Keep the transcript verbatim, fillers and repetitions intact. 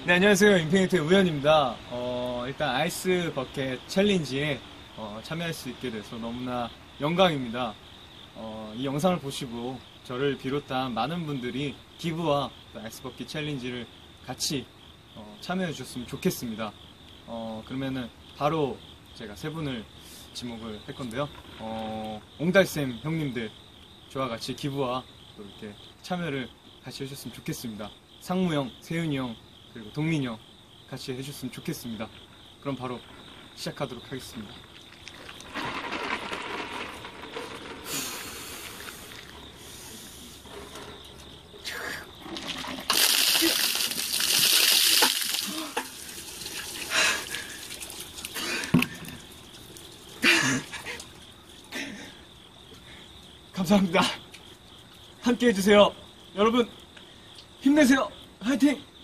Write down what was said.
네, 안녕하세요. 인피니트의 우현입니다. 어, 일단 아이스 버켓 챌린지에 어, 참여할 수 있게 돼서 너무나 영광입니다. 어, 이 영상을 보시고 저를 비롯한 많은 분들이 기부와 아이스 버켓 챌린지를 같이 어, 참여해 주셨으면 좋겠습니다. 어, 그러면은 바로 제가 세 분을 지목을 할 건데요. 어, 옹달쌤 형님들 저와 같이 기부와 또 이렇게 참여를 같이 해주셨으면 좋겠습니다. 상무 형, 세윤이 형, 그리고 동민이 형 같이 해주셨으면 좋겠습니다. 그럼 바로 시작하도록 하겠습니다. 감사합니다. 함께 해주세요. 여러분 힘내세요. 화이팅!